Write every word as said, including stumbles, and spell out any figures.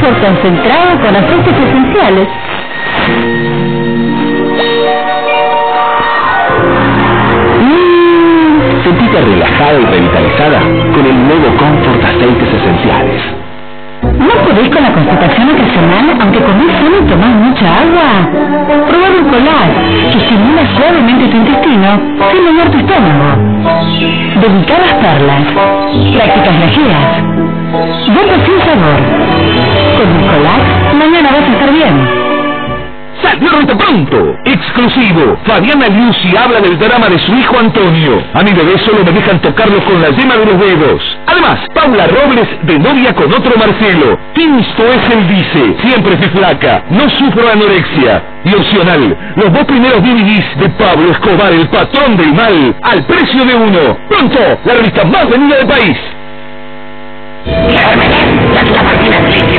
confort concentrado con aceites esenciales. Mm, sentite relajada y revitalizada con el nuevo Confort Aceites Esenciales. ¿No podés con la constipación ocasional, aunque comés sano y tomás mucha agua? Probá Dulcolac, que estimula suavemente tu intestino sin dañar tu estómago. Delicadas perlas, prácticas grajeas, boca sin sabor. Con Dulcolac, mañana vas a estar bien. ¡Salió Renta Pronto! ¡Exclusivo! Fabiana Liuzzi habla del drama de su hijo Antonio. A mi bebé solo me dejan tocarlo con la yema de los dedos. Además, Paula Robles de novia con otro Marcelo. Insto es el dice, siempre fui flaca, no sufro anorexia. Y opcional, los dos primeros D V Ds de Pablo Escobar, el patrón del mal, al precio de uno. Pronto, la revista más vendida del país. La, la, la, la, la,